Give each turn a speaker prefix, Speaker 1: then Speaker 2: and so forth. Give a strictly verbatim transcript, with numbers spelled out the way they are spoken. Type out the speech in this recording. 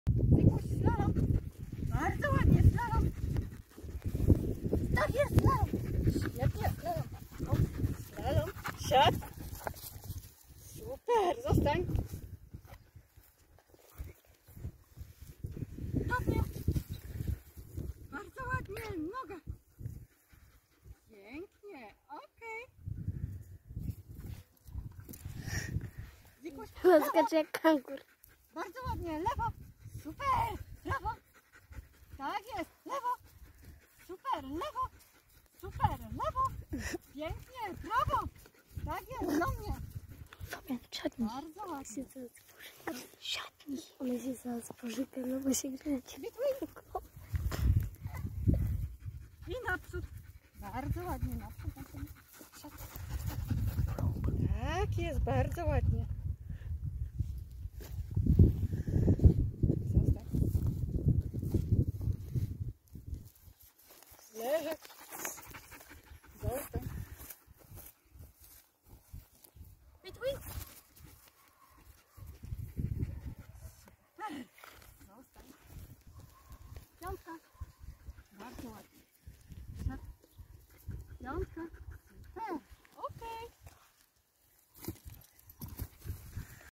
Speaker 1: Zikuś, slalom. Bardzo ładnie, slalom. Tak jest, slalom. Świetnie, slalom. O, slalom. Siad. Super, zostań. Ładnie. Bardzo ładnie, noga. Pięknie, okej. Zikuś, lewo.
Speaker 2: Skacze jak kangur.
Speaker 1: Bardzo ładnie, lewo. Super, prawo. Tak jest, lewo. Super, lewo. Super, lewo. Pięknie, prawo. Tak jest, do mnie.
Speaker 2: Fabian, siadnij.
Speaker 1: Bardzo ładnie.
Speaker 2: Siadnij. One się zaraz pożypią, no bo się grzeć.
Speaker 1: I naprzód. Bardzo ładnie, naprzód, naprzód. Siad. Tak jest, bardzo ładnie. Zostań. Leżeć. Zostań. Between. Super. Zostań. Piątka.